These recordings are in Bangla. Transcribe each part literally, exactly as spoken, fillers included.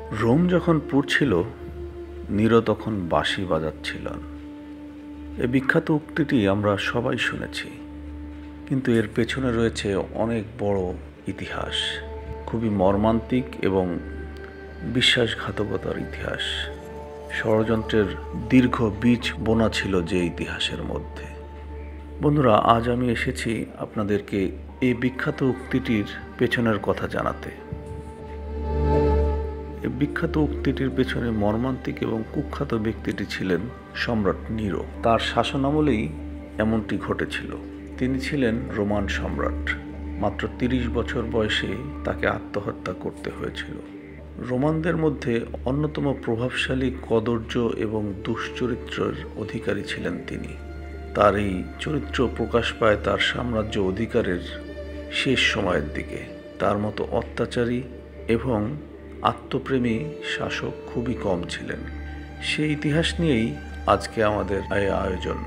রোম যখন পুড়ছিল, নিরো তখন বাঁশি বাজাচ্ছিলেন। এ বিখ্যাত উক্তিটি আমরা সবাই শুনেছি, কিন্তু এর পেছনে রয়েছে অনেক বড় ইতিহাস, খুবই মর্মান্তিক এবং বিশ্বাসঘাতকতার ইতিহাস। ষড়যন্ত্রের দীর্ঘ বীজ বোনা ছিল যে ইতিহাসের মধ্যে। বন্ধুরা, আজ আমি এসেছি আপনাদেরকে এই বিখ্যাত উক্তিটির পেছনের কথা জানাতে। এই বিখ্যাত উক্তিটির পেছনে মর্মান্তিক এবং কুখ্যাত ব্যক্তিটি ছিলেন সম্রাট নিরো। তার শাসনামলেই এমনটি ঘটেছিল। তিনি ছিলেন রোমান সম্রাট। মাত্র তিরিশ বছর বয়সে তাকে আত্মহত্যা করতে হয়েছিল। রোমানদের মধ্যে অন্যতম প্রভাবশালী, কদর্য এবং দুশ্চরিত্রের অধিকারী ছিলেন তিনি। তার এই চরিত্র প্রকাশ পায় তার সাম্রাজ্য অধিকারের শেষ সময়ের দিকে। তার মতো অত্যাচারী এবং আত্মপ্রেমী শাসক খুবই কম ছিলেন। সেই ইতিহাস নিয়েই আজকে আমাদের এই আয়োজন।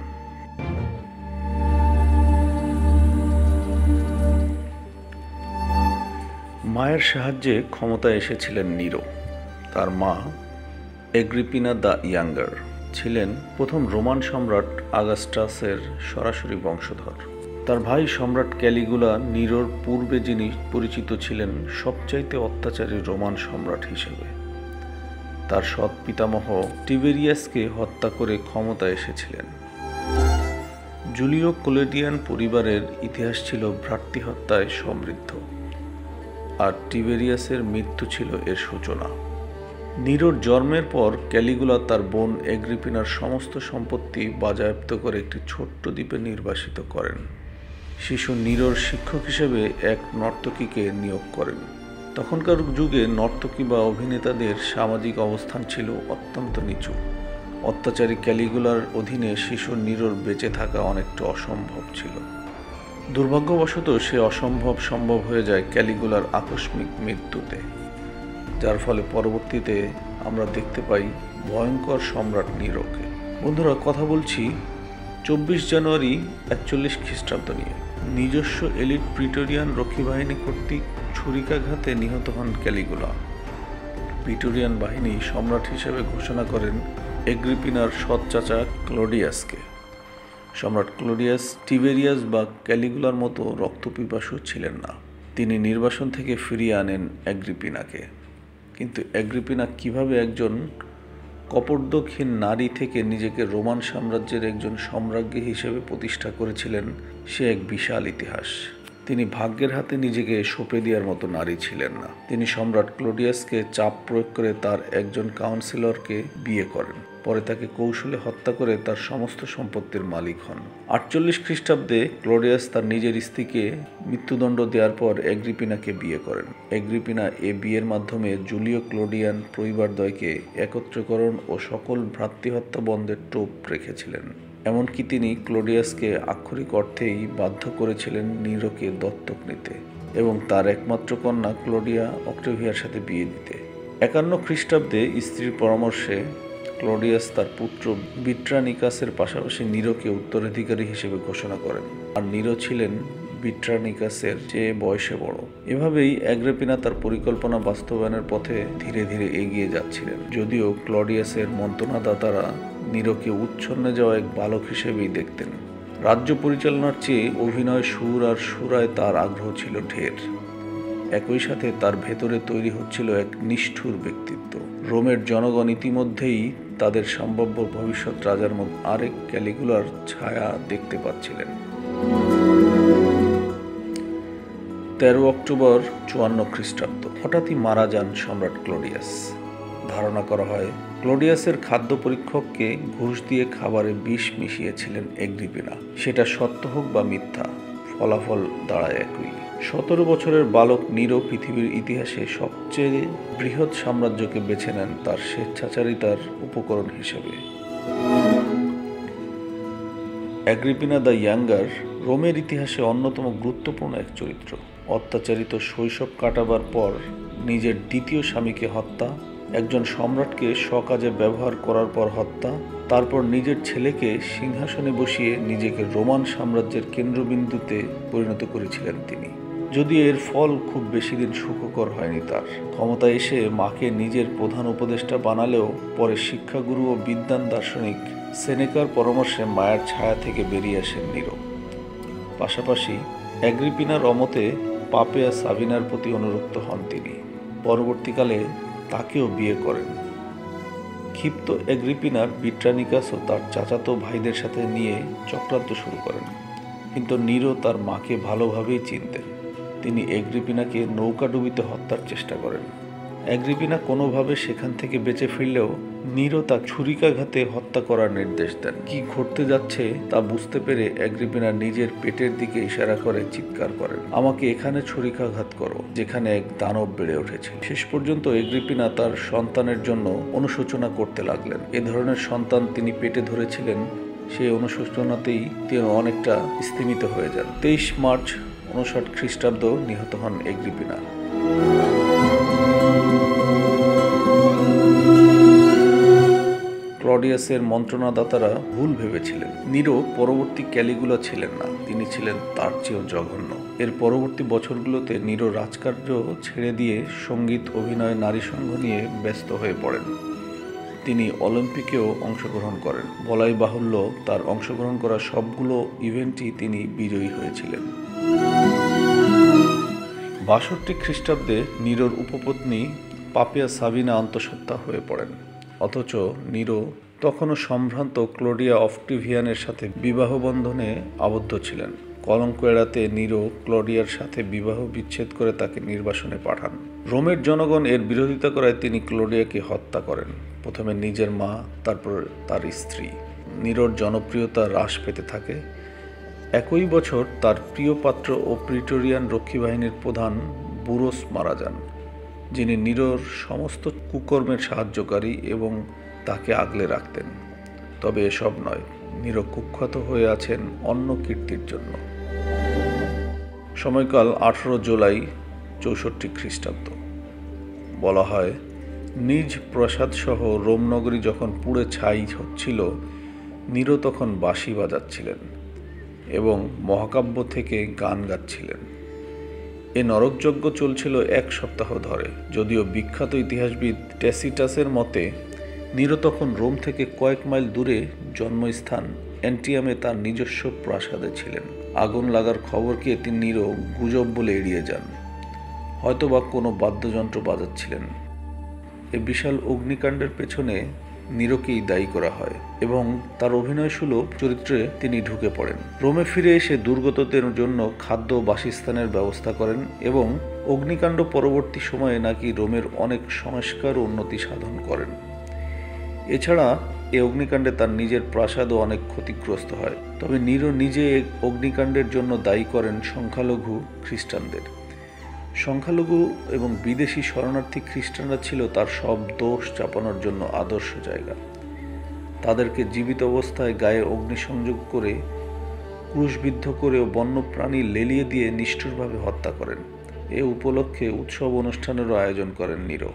মায়ের সাহায্যে ক্ষমতায় এসেছিলেন নিরো। তার মা এগ্রিপিনা দ্য ইয়াঙ্গার ছিলেন প্রথম রোমান সম্রাট আগাস্টাসের সরাসরি বংশধর। তার ভাই সম্রাট ক্যালিগুলা নিরোর পূর্বে যিনি পরিচিত ছিলেন সবচাইতে অত্যাচারী রোমান সম্রাট হিসেবে। তার সৎ পিতামহ টিবেরিয়াসকে হত্যা করে ক্ষমতায় এসেছিলেন। জুলিও ক্লোডিয়ান পরিবারের ইতিহাস ছিল ভ্রাতৃহত্যায় সমৃদ্ধ, আর টিবেরিয়াসের মৃত্যু ছিল এর সূচনা। নিরোর জন্মের পর ক্যালিগুলা তার বোন এগ্রিপিনার সমস্ত সম্পত্তি বাজেয়াপ্ত করে একটি ছোট্ট দ্বীপে নির্বাসিত করেন। শিশু নিরোর শিক্ষক হিসেবে এক নর্তকীকে নিয়োগ করেন। তখনকার যুগে নর্তকী বা অভিনেতাদের সামাজিক অবস্থান ছিল অত্যন্ত নিচু। অত্যাচারী ক্যালিগুলার অধীনে শিশু নিরোর বেঁচে থাকা অনেকটা অসম্ভব ছিল। দুর্ভাগ্যবশত সে অসম্ভব সম্ভব হয়ে যায় ক্যালিগুলার আকস্মিক মৃত্যুতে, যার ফলে পরবর্তীতে আমরা দেখতে পাই ভয়ঙ্কর সম্রাট নিরোকে। বন্ধুরা, কথা বলছি চব্বিশ জানুয়ারি একচল্লিশ খ্রিস্টাব্দ নিয়ে। নিজস্ব এলিট প্রিটোরিয়ান রক্ষী বাহিনী কর্তৃক ছুরিকাঘাতে নিহত হন ক্যালিগুলা। প্রিটোরিয়ান বাহিনী সম্রাট হিসেবে ঘোষণা করেন এগ্রিপিনার সৎ চাচা ক্লোডিয়াসকে। সম্রাট ক্লোডিয়াস টিবেরিয়াস বা ক্যালিগুলার মতো রক্তপিপাসু ছিলেন না। তিনি নির্বাসন থেকে ফিরিয়ে আনেন এগ্রিপিনাকে। কিন্তু এগ্রিপিনা কিভাবে একজন কপর্দকহীন নারী থেকে নিজেকে রোমান সাম্রাজ্যের একজন সম্রাজ্ঞী হিসেবে প্রতিষ্ঠা করেছিলেন, সে এক বিশাল ইতিহাস। তিনি ভাগ্যের হাতে নিজেকে সঁপে দেওয়ার মতো নারী ছিলেন না। তিনি সম্রাট ক্লোডিয়াসকে চাপ প্রয়োগ করে তার একজন কাউন্সিলরকে বিয়ে করেন। পরে তাকে কৌশলে হত্যা করে তার সমস্ত সম্পত্তির মালিক হন। আটচল্লিশ খ্রিস্টাব্দে ক্লোডিয়াস তার নিজের স্ত্রীকে মৃত্যুদণ্ড দেওয়ার পর এগ্রিপিনাকে বিয়ে করেন। এগ্রিপিনা এ বিয়ের মাধ্যমে জুলিও ক্লোডিয়ান পরিবারদ্বয়কে একত্রীকরণ ও সকল ভ্রাতৃহত্যা বন্ধের টোপ রেখেছিলেন। এমনকি তিনি ক্লোডিয়াসকে আক্ষরিক অর্থেই বাধ্য করেছিলেন নিরোকে দত্তক নিতে এবং তার একমাত্র কন্যা ক্লোডিয়া অক্টেভিয়ার সাথে বিয়ে দিতে। একান্ন খ্রিস্টাব্দে স্ত্রীর পরামর্শে ক্লোডিয়াস তার পুত্র বিট্রানিকাসের পাশাপাশি নিরোকে উত্তরাধিকারী হিসেবে ঘোষণা করেন, আর নিরো ছিলেন বিট্রানিকাসের চেয়ে বয়সে বড়। এভাবেই এগ্রিপিনা তার পরিকল্পনা বাস্তবায়নের পথে ধীরে ধীরে এগিয়ে যাচ্ছিলেন, যদিও ক্লোডিয়াসের মন্ত্রণাদাতারা নিরোকে উচ্ছন্নে যাওয়া এক বালক হিসেবেই দেখতেন। রাজ্য পরিচালনার চেয়ে অভিনয়, সুর আর সুরায় তার আগ্রহ ছিল ঢের। একই সাথে তার ভেতরে তৈরি হচ্ছিল এক নিষ্ঠুর ব্যক্তিত্ব। রোমের জনগণ ইতিমধ্যেই তাদের সম্ভাব্য ভবিষ্যৎ রাজার মধ্যে আরেক ক্যালিগুলার ছায়া দেখতে পাচ্ছিলেন। তেরো অক্টোবর চুয়ান্ন খ্রিস্টাব্দ হঠাৎই মারা যান সম্রাট ক্লোডিয়াস। ধারণা করা হয় ক্লোডিয়াসের খাদ্য পরীক্ষককে ঘুষ দিয়ে খাবারে বিষ মিশিয়েছিলেন এগ্রিপিনা। সেটা সত্য হোক বা মিথ্যা, ফলাফল দাঁড়ায় একই। সতেরো বছরের বালক নিরো পৃথিবীর ইতিহাসে সবচেয়ে বৃহৎ সাম্রাজ্যকে বেছে নেন তার স্বেচ্ছাচারিতার উপকরণ হিসেবে। এগ্রিপিনা দ্য ইয়াঙ্গার রোমের ইতিহাসে অন্যতম গুরুত্বপূর্ণ এক চরিত্র। অত্যাচারিত শৈশব কাটাবার পর নিজের দ্বিতীয় স্বামীকে হত্যা, একজন সম্রাটকে স্বকাজে ব্যবহার করার পর হত্যা, তারপর নিজের ছেলেকে সিংহাসনে বসিয়ে নিজেকে রোমান সাম্রাজ্যের কেন্দ্রবিন্দুতে পরিণত করেছিলেন তিনি। যদিও এর ফল খুব বেশি দিন সুখকর হয়নি তার। ক্ষমতায় এসে মাকে নিজের প্রধান উপদেষ্টা বানালেও পরে শিক্ষাগুরু ও বিদ্বান দার্শনিক সেনেকার পরামর্শে মায়ের ছায়া থেকে বেরিয়ে আসেন নিরো। পাশাপাশি অ্যাগ্রিপিনার অমতে পাপেয়া সাবিনার প্রতি অনুরক্ত হন তিনি। পরবর্তীকালে তাকেও বিয়ে করেন। ক্ষিপ্ত অ্যাগ্রিপিনা বিট্রানিকাসও তার চাচাতো ভাইদের সাথে নিয়ে চক্রান্ত শুরু করেন, কিন্তু নিরো তার মাকে ভালোভাবেই চিনতেন। তিনি অ্যাগ্রিপিনাকে নৌকাডুবিতে হত্যার চেষ্টা করেন। অ্যাগ্রিপিনা কোনোভাবে সেখান থেকে বেঁচে ফিরলেও নিরো তা ছুরিকাঘাতে হত্যা করার নির্দেশ দেন। কি ঘটতে যাচ্ছে তা বুঝতে পেরে অ্যাগ্রিপিনা নিজের পেটের দিকে ইশারা করে চিৎকার করেন, আমাকে এখানে ছুরিকাঘাত করো, যেখানে এক দানব বেড়ে উঠেছে। শেষ পর্যন্ত অ্যাগ্রিপিনা তার সন্তানের জন্য অনুশোচনা করতে লাগলেন। এ ধরনের সন্তান তিনি পেটে ধরেছিলেন, সেই অনুশোচনাতেই তিনি অনেকটা স্থিমিত হয়ে যান। তেইশ মার্চ উনষাট খ্রিস্টাব্দ নিহত হন অ্যাগ্রিপিনা। ক্লডিয়াসের মন্ত্রণাদাতারা ভুল ভেবেছিলেন। নিরো পরবর্তী ক্যালিগুলা ছিলেন না, তিনি ছিলেন তার চেয়েও জঘন্য। এর পরবর্তী বছরগুলোতে নিরো রাজকার্য ছেড়ে দিয়ে সঙ্গীত, অভিনয়, নারী সঙ্গ নিয়ে ব্যস্ত হয়ে পড়েন। তিনি অলিম্পিকেও অংশগ্রহণ করেন। বলাই বাহুল্য, তার অংশগ্রহণ করা সবগুলো ইভেন্টই তিনি বিজয়ী হয়েছিলেন। বাষট্টি খ্রিস্টাব্দে নিরোর উপপত্নী পাপিয়া সাবিনা অন্তঃসত্ত্বা হয়ে পড়েন। অথচ নিরো তখনও সম্ভ্রান্ত ক্লোডিয়া অক্টিভিয়ানের সাথে বিবাহ বন্ধনে আবদ্ধ ছিলেন। কলঙ্ক এড়াতে নিরো ক্লোডিয়ার সাথে বিবাহ বিচ্ছেদ করে তাকে নির্বাসনে পাঠান। রোমের জনগণ এর বিরোধিতা করায় তিনি ক্লোডিয়াকে হত্যা করেন, প্রথমে নিজের মা, তারপর তার স্ত্রী। নিরোর জনপ্রিয়তা হ্রাস পেতে থাকে। একই বছর তার প্রিয় পাত্র ও প্রিটোরিয়ান রক্ষী বাহিনীর প্রধান বুরোস মারা যান, যিনি নিরোর সমস্ত কুকর্মের সাহায্যকারী এবং তাকে আগলে রাখতেন। তবে এসব নয়, নিরো কুখ্যাত হয়ে আছেন অন্য কীর্তির জন্য। সময়কাল আঠারো জুলাই চৌষট্টি খ্রিস্টাব্দ। বলা হয়, নিজ প্রাসাদসহ রোমনগরী যখন পুড়ে ছাই হচ্ছিল, নিরো তখন বাঁশি বাজাচ্ছিলেন এবং মহাকাব্য থেকে গান গাচ্ছিলেন। এ নরকযজ্ঞ চলছিল এক সপ্তাহ ধরে। যদিও বিখ্যাত ইতিহাসবিদ ট্যাসিটাসের মতে নিরো তখন রোম থেকে কয়েক মাইল দূরে জন্মস্থান অ্যান্টিয়ামে তার নিজস্ব প্রাসাদে ছিলেন। আগুন লাগার খবরকে তিনি নিরো গুজব বলে এড়িয়ে যান, হয়তোবা কোনো বাদ্যযন্ত্র বাজাচ্ছিলেন। এ বিশাল অগ্নিকাণ্ডের পেছনে নিরোকেই দায়ী করা হয় এবং তার অভিনয়সুলভ চরিত্রে তিনি ঢুকে পড়েন। রোমে ফিরে এসে দুর্গতদের জন্য খাদ্য ও বাসস্থানের ব্যবস্থা করেন এবং অগ্নিকাণ্ড পরবর্তী সময়ে নাকি রোমের অনেক সংস্কার ও উন্নতি সাধন করেন। এছাড়া এ অগ্নিকাণ্ডে তার নিজের প্রাসাদও অনেক ক্ষতিগ্রস্ত হয়। তবে নিরো নিজে এই অগ্নিকাণ্ডের জন্য দায়ী করেন সংখ্যালঘু খ্রিস্টানদের। সংখ্যালঘু এবং বিদেশি শরণার্থী খ্রিস্টানরা ছিল তার সব দোষ চাপানোর জন্য আদর্শ জায়গা। তাদেরকে জীবিত অবস্থায় গায়ে অগ্নিসংযোগ করে, ক্রুশবিদ্ধ করে ও বন্যপ্রাণী লেলিয়ে দিয়ে নিষ্ঠুরভাবে হত্যা করেন। এ উপলক্ষে উৎসব অনুষ্ঠানেরও আয়োজন করেন নিরো।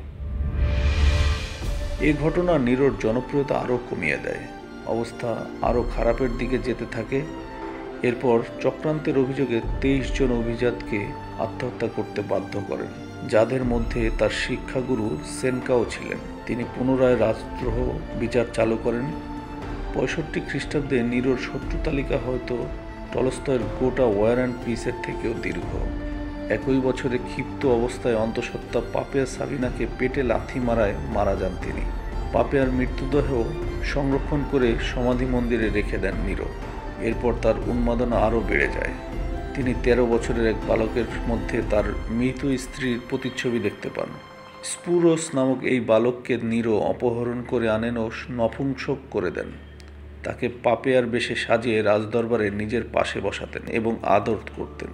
এ ঘটনা নিরোর জনপ্রিয়তা আরও কমিয়ে দেয়। অবস্থা আরও খারাপের দিকে যেতে থাকে। এরপর চক্রান্তের অভিযোগে তেইশ জন অভিজাতকে আত্মহত্যা করতে বাধ্য করেন, যাদের মধ্যে তার শিক্ষাগুরু সেনকাও ছিলেন। তিনি পুনরায় রাজদ্রোহ বিচার চালু করেন। পঁয়ষট্টি খ্রিস্টাব্দে নিরোর শত্রু তালিকা হয়তো টলস্টয়ের গোটা ওয়ার অ্যান্ড পিসের থেকেও দীর্ঘ। একই বছরে ক্ষিপ্ত অবস্থায় অন্তঃসত্ত্বা পাপিয়া সাবিনাকে পেটে লাথি মারায় মারা যান তিনি। পাপিয়ার মৃতদেহ সংরক্ষণ করে সমাধি মন্দিরে রেখে দেন নিরো। এরপর তার উন্মাদনা আরও বেড়ে যায়। তিনি তেরো বছরের এক বালকের মধ্যে তার মৃত স্ত্রীর প্রতিচ্ছবি দেখতে পান। স্পুরোস নামক এই বালককে নিরো অপহরণ করে আনেন ও নপুংসক করে দেন। তাকে পাপিয়ার বেশে সাজিয়ে রাজদরবারে নিজের পাশে বসাতেন এবং আদর করতেন।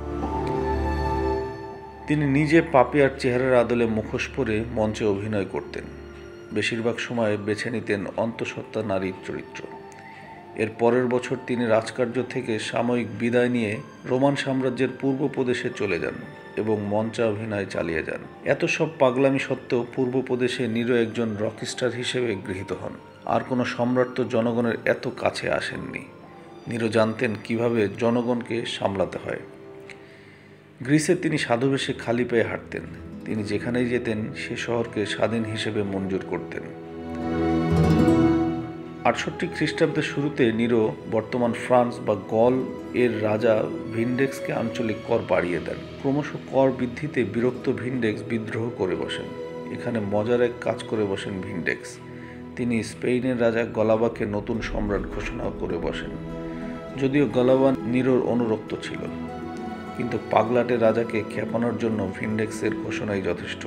তিনি নিজে পাপিয়ার চেহারার আদলে মুখোশ পরে মঞ্চে অভিনয় করতেন। বেশিরভাগ সময় বেছে নিতেন অন্তঃসত্ত্বা নারীর চরিত্র। এর পরের বছর তিনি রাজকার্য থেকে সাময়িক বিদায় নিয়ে রোমান সাম্রাজ্যের পূর্ব প্রদেশে চলে যান এবং মঞ্চে অভিনয় চালিয়ে যান। এত সব পাগলামি সত্ত্বেও পূর্ব প্রদেশে নিরো একজন রকস্টার হিসেবে গৃহীত হন। আর কোনো সম্রাট তো জনগণের এত কাছে আসেননি। নিরো জানতেন কিভাবে জনগণকে সামলাতে হয়। গ্রিসে তিনি সাধুবেশে খালি পায়ে হাঁটতেন। তিনি যেখানেই যেতেন সে শহরকে স্বাধীন হিসেবে মঞ্জুর করতেন। আটষট্টি খ্রিস্টাব্দের শুরুতে নিরো বর্তমান ফ্রান্স বা গল এর রাজা ভিন্ডেক্সকে আঞ্চলিক কর বাড়িয়ে দেন। ক্রমশ কর বৃদ্ধিতে বিরক্ত ভিন্ডেক্স বিদ্রোহ করে বসেন। এখানে মজার এক কাজ করে বসেন ভিন্ডেক্স। তিনি স্পেনের রাজা গলাবাকে নতুন সম্রাট ঘোষণা করে বসেন। যদিও গলাবা নিরোর অনুরক্ত ছিল, কিন্তু পাগলাটে রাজাকে খেপানোর জন্য ভিন্ডেক্সের ঘোষণাই যথেষ্ট।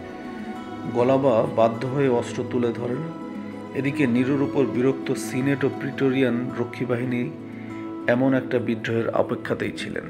গলাবা বাধ্য হয়ে অস্ত্র তুলে ধরেন। এদিকে নিরোর উপর বিরক্ত সিনেট ও প্রিটোরিয়ান রক্ষী বাহিনী এমন একটা বিদ্রোহের অপেক্ষাতেই ছিলেন।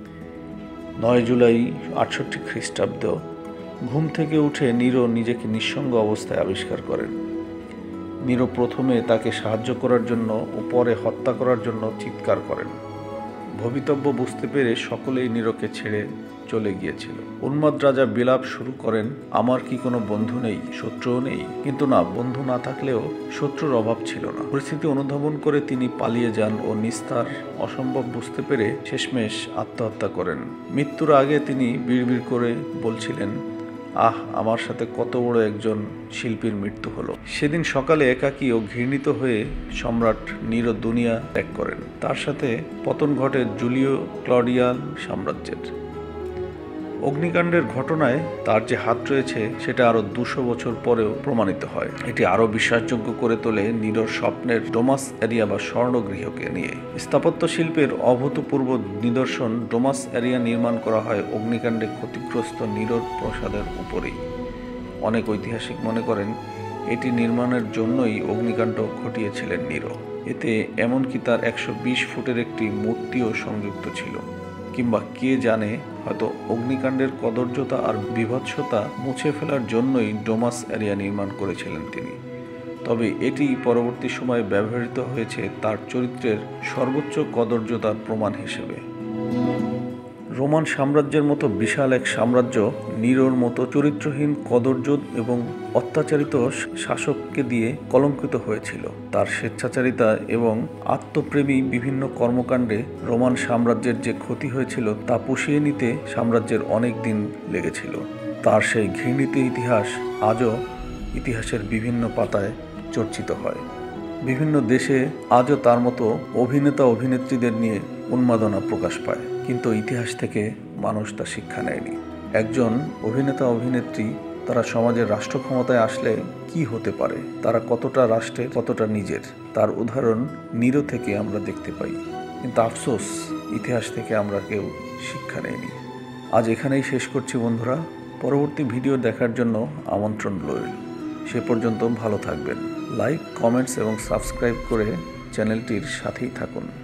নয় জুলাই আটষট্টি খ্রিস্টাব্দ ঘুম থেকে উঠে নিরো নিজেকে নিঃসঙ্গ অবস্থায় আবিষ্কার করেন। নিরো প্রথমে তাকে সাহায্য করার জন্য ও পরে হত্যা করার জন্য চিৎকার করেন। ভবিতব্য বুঝতে পেরে সকলেই নিরোকে ছেড়ে চলে গিয়েছিল। উন্মাদ রাজা বিলাপ শুরু করেন, আমার কি কোনো বন্ধু নেই, শত্রুও নেই? কিন্তু না, বন্ধু না থাকলেও শত্রুর অভাব ছিল না। পরিস্থিতি অনুধাবন করে তিনি পালিয়ে যান ও নিস্তার অসম্ভব বুঝতে পেরে শেষমেশ আত্মহত্যা করেন। মৃত্যুর আগে তিনি বিড়বিড় করে বলছিলেন, আহ, আমার সাথে কত বড় একজন শিল্পীর মৃত্যু হলো। সেদিন সকালে একাকী ও ঘৃণিত হয়ে সম্রাট নিরো দুনিয়া ত্যাগ করেন। তার সাথে পতন ঘটে জুলিও ক্লডিয়ান সাম্রাজ্যের। অগ্নিকাণ্ডের ঘটনায় তার যে হাত রয়েছে সেটা আরো দুশো বছর পরেও প্রমাণিত হয়। এটি আরো বিশ্বাসযোগ্য করে তোলে নিরোর স্বপ্নের ডোমাস এরিয়া বা স্বর্ণগৃহকে নিয়ে। স্থাপত্য শিল্পের অভূতপূর্ব নিদর্শন ডোমাস এরিয়া নির্মাণ করা হয় অগ্নিকাণ্ডে ক্ষতিগ্রস্ত নিরোর প্রাসাদের উপরেই। অনেক ঐতিহাসিক মনে করেন এটি নির্মাণের জন্যই অগ্নিকাণ্ড ঘটিয়েছিলেন নিরো। এতে এমনকি তার একশো বিশ ফুটের একটি মূর্তিও সংযুক্ত ছিল। কিংবা কে জানে, হয়তো অগ্নিকাণ্ডের কদর্যতা আর বীভৎসতা মুছে ফেলার জন্যই ডোমাস এরিয়া নির্মাণ করেছিলেন তিনি। তবে এটি পরবর্তী সময়ে ব্যবহৃত হয়েছে তার চরিত্রের সর্বোচ্চ কদর্যতার প্রমাণ হিসেবে। রোমান সাম্রাজ্যের মতো বিশাল এক সাম্রাজ্য নিরোর মতো চরিত্রহীন, কদর্য এবং অত্যাচারিত শাসককে দিয়ে কলঙ্কিত হয়েছিল। তার স্বেচ্ছাচারিতা এবং আত্মপ্রেমী বিভিন্ন কর্মকাণ্ডে রোমান সাম্রাজ্যের যে ক্ষতি হয়েছিল তা পুষিয়ে নিতে সাম্রাজ্যের অনেক দিন লেগেছিল। তার সেই ঘৃণিত ইতিহাস আজও ইতিহাসের বিভিন্ন পাতায় চর্চিত হয়। বিভিন্ন দেশে আজও তার মতো অভিনেতা অভিনেত্রীদের নিয়ে উন্মাদনা প্রকাশ পায়, কিন্তু ইতিহাস থেকে মানুষ তা শিক্ষা নেয়নি। একজন অভিনেতা অভিনেত্রী তারা সমাজের রাষ্ট্র ক্ষমতায় আসলে কি হতে পারে, তারা কতটা রাষ্ট্রের কতটা নিজের, তার উদাহরণ নিরো থেকে আমরা দেখতে পাই। কিন্তু আফসোস, ইতিহাস থেকে আমরা কেউ শিক্ষা নেইনি। আজ এখানেই শেষ করছি বন্ধুরা। পরবর্তী ভিডিও দেখার জন্য আমন্ত্রণ রইল। সে পর্যন্ত ভালো থাকবেন। লাইক, কমেন্টস এবং সাবস্ক্রাইব করে চ্যানেলটির সাথেই থাকুন।